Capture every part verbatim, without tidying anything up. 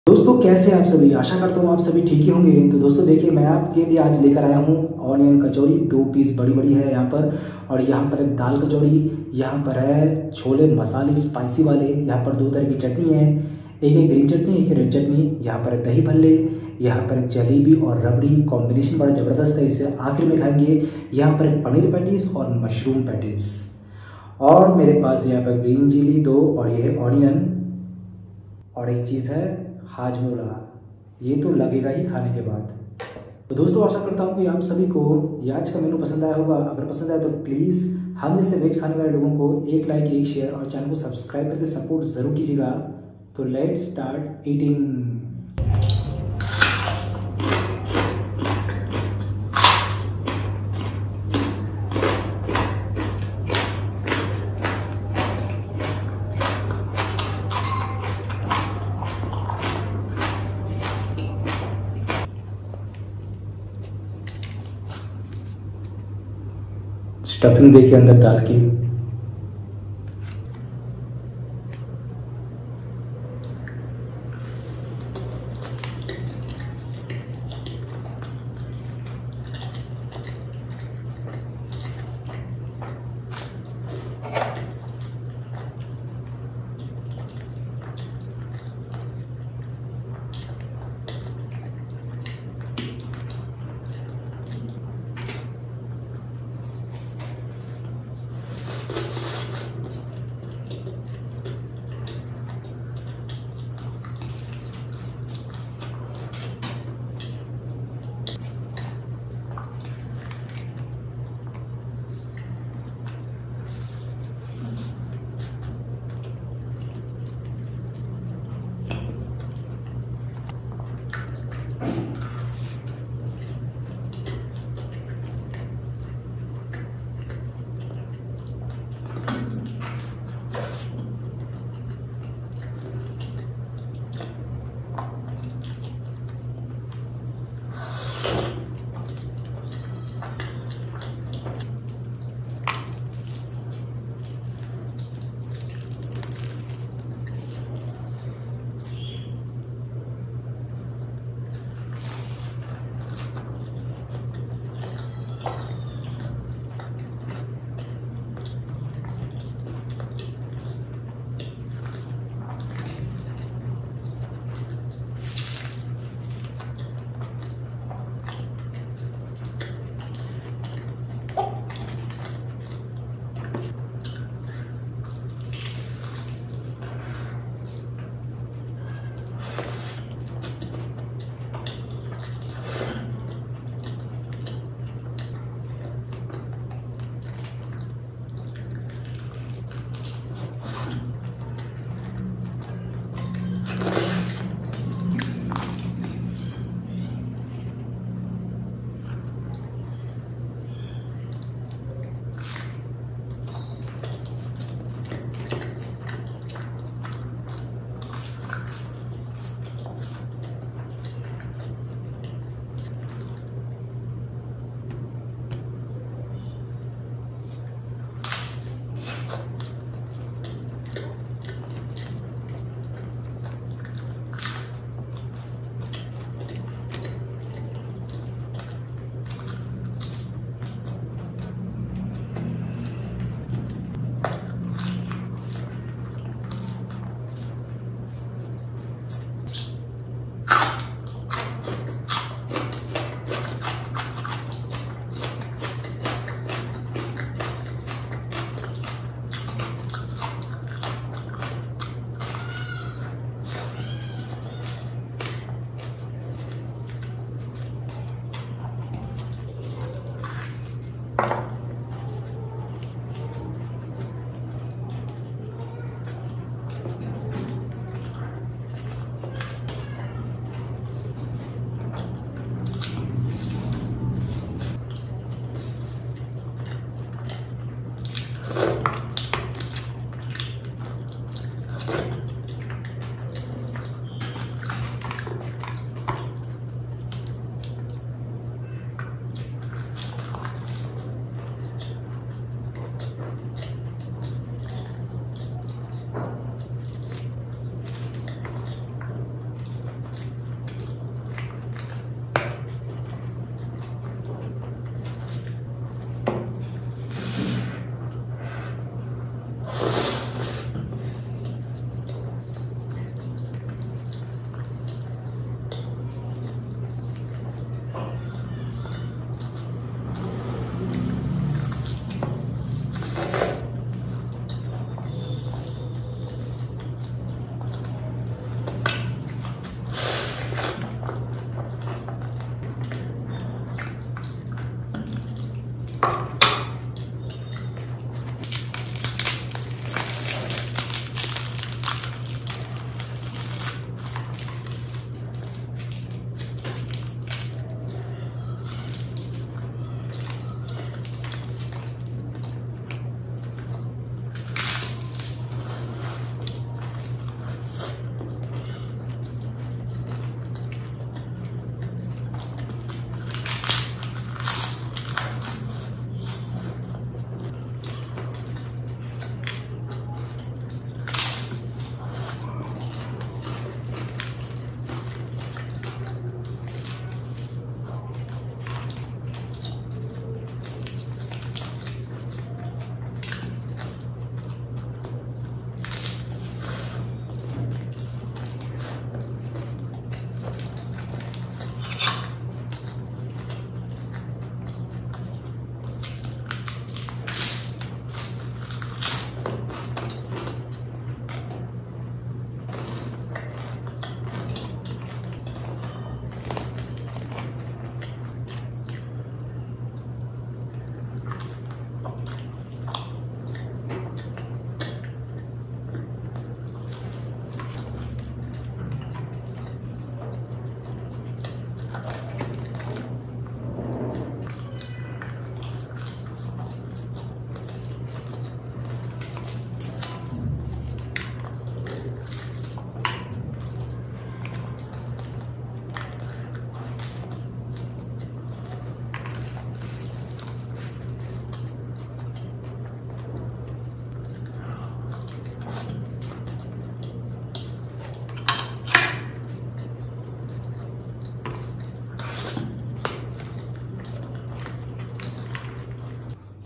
दोस्तों कैसे हैं आप सभी। आशा करता हूँ आप सभी ठीक ही होंगे। तो दोस्तों देखिए, मैं आपके लिए आज लेकर आया हूँ ऑनियन कचौरी। दो पीस बड़ी बड़ी है यहाँ पर, और यहाँ पर है दाल कचौरी, यहाँ पर है छोले मसाले स्पाइसी वाले, यहाँ पर दो तरह की चटनी है, एक है ग्रीन चटनी, एक है रेड चटनी, यहाँ पर है दही भल्ले, यहाँ पर जलेबी और रबड़ी कॉम्बिनेशन बड़ा ज़बरदस्त है, इसे आखिर में खाएंगे। यहाँ पर है पनीर पैटीज और मशरूम पैटीज, और मेरे पास यहाँ पर ग्रीन चिली दो, और ये है ऑनियन, और एक चीज़ है हाजमोला। ये तो लगेगा ही खाने के बाद। तो दोस्तों आशा करता हूँ कि आप सभी को ये आज का मेनू पसंद आया होगा। अगर पसंद आया तो प्लीज़ हम जैसे वेज खाने वाले लोगों को एक लाइक, एक शेयर और चैनल को सब्सक्राइब करके सपोर्ट ज़रूर कीजिएगा। तो लेट्स स्टार्ट ईटिंग। स्टफिंग देखिए अंदर दाल की।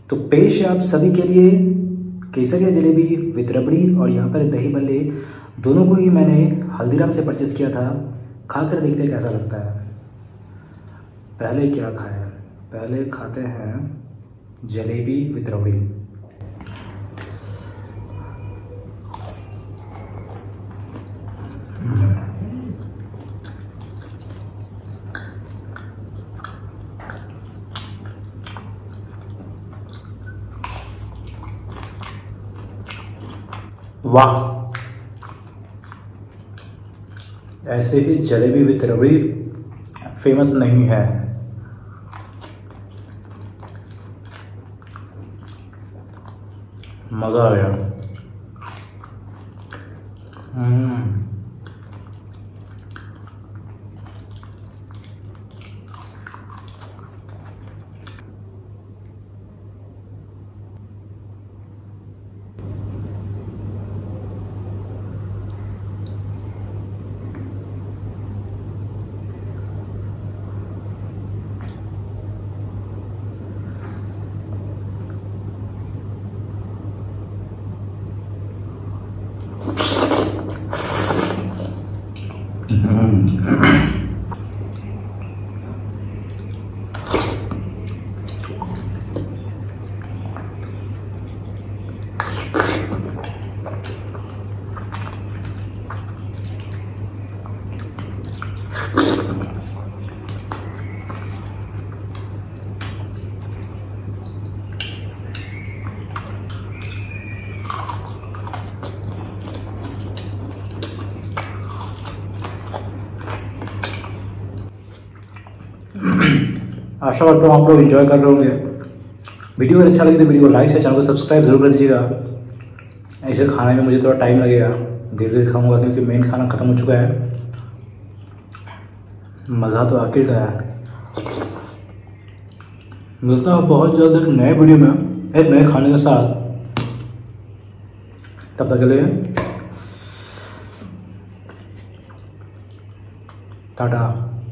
तो पेश है आप सभी के लिए केसरिया जलेबी विद रबड़ी, और यहाँ पर दही बल्ले, दोनों को ही मैंने हल्दीराम से परचेज़ किया था। खाकर देखते हैं कैसा लगता है। पहले क्या खाएं? पहले खाते हैं जलेबी विद रबड़ी। वाह, ऐसे ही जलेबी विद रबड़ी फेमस नहीं है। मज़ा आ गया। हम्म आशा करता हूँ आप लोग एंजॉय कर रहे होंगे। वीडियो अगर अच्छा लगे तो वीडियो को लाइक से चैनल को सब्सक्राइब जरूर कर दीजिएगा। ऐसे खाने में मुझे थोड़ा टाइम लगेगा, धीरे धीरे खाऊंगा क्योंकि मेन खाना ख़त्म हो चुका है। मज़ा तो आखिर का है। मिलता हूँ बहुत जल्द एक नए वीडियो में एक नए खाने के साथ। तब तक के लिए टाटा।